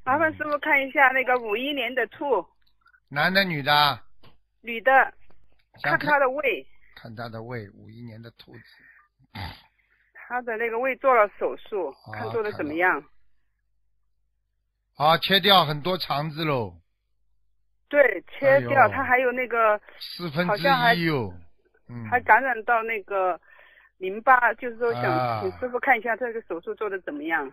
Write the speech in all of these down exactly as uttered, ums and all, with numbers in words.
麻烦师傅看一下那个五一年的兔， 男的女的？ 女的，看她的胃。 看她的胃，五一年的兔子。 她的那个胃做了手术， 啊、 看做的怎么样？ 啊，切掉很多肠子喽。 对，切掉，她、 哎、 还有那个四分之一哟。嗯。 还感染到那个淋巴，就是说想啊请师傅看一下这个手术做的怎么样。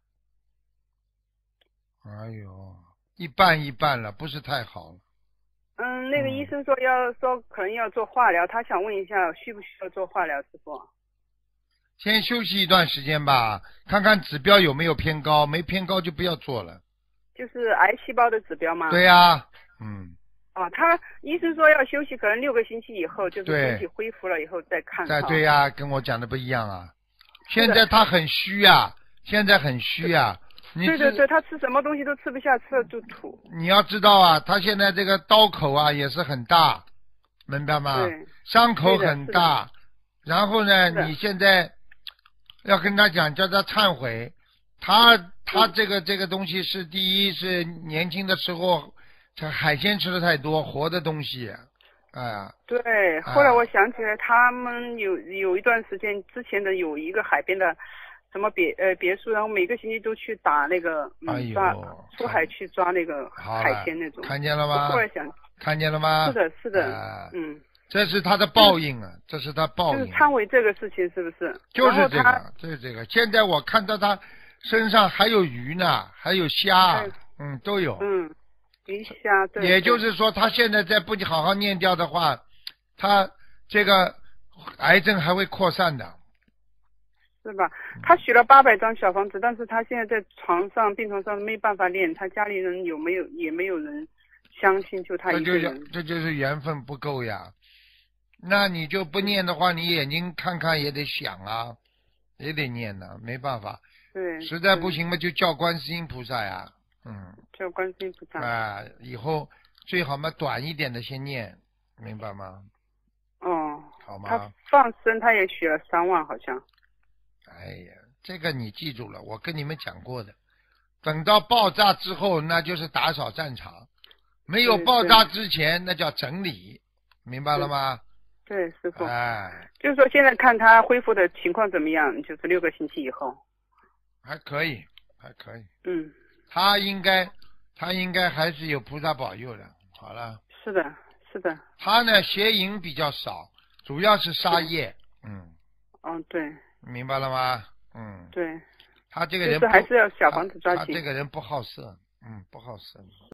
哎呦，一半一半了，不是太好了。 嗯，那个医生说要、嗯、说可能要做化疗，他想问一下需不需要做化疗，师傅？ 先休息一段时间吧，看看指标有没有偏高，没偏高就不要做了。 就是癌细胞的指标吗？ 对呀、啊，嗯。 哦，他医生说要休息，可能六个星期以后，就是身体恢复了以后再看。 对对呀、啊，跟我讲的不一样啊。现在他很虚啊，现在很虚啊。你对对对，他吃什么东西都吃不下，吃了就吐。 你要知道啊，他现在这个刀口啊也是很大，明白吗？ 对。 伤口很大，然后呢，你现在要跟他讲，叫他忏悔。他他这个、嗯、这个东西是第一是年轻的时候，这海鲜吃的太多，活的东西，哎呀。 对，后来我想起来，他们有有一段时间之前的有一个海边的。什么别呃别墅，然后每个星期都去打那个嗯、 哎、 抓出海去抓那个海鲜那种。 看见了吗？ 后来想看见了吗？ 是的，是的， 啊、 嗯。 这是他的报应啊！这是他报应。 就是忏悔这个事情是不是？ 就是这个，就是这个。现在我看到他身上还有鱼呢，还有虾，嗯，都有。 嗯，鱼虾对。 也就是说，他现在再不好好念掉的话，他这个癌症还会扩散的。 是吧？他许了八百张小房子，但是他现在在床上病床上没办法念，他家里人有没有也没有人相信，就他一个人。 这就这就是缘分不够呀。那你就不念的话，你眼睛看看也得想啊，也得念呢、啊，没办法。 对。 实在不行嘛，就叫观世音菩萨呀。嗯。 叫观世音菩萨。 啊，以后最好嘛短一点的先念，明白吗？ 哦。 好吗？ 他放生他也许了三万，好像。 哎呀，这个你记住了，我跟你们讲过的。等到爆炸之后，那就是打扫战场；没有爆炸之前，那叫整理，明白了吗？ 对，师傅。 哎， 就是说现在看他恢复的情况怎么样？就是六个星期以后。 还可以，还可以。 嗯。 他应该，他应该还是有菩萨保佑的。好了。 是的，是的。 他呢，邪淫比较少，主要是杀业。嗯。 嗯，对。 明白了吗？嗯， 对， 他这个人就是还是要小房子抓紧。 他这个人不好色，嗯，不好色。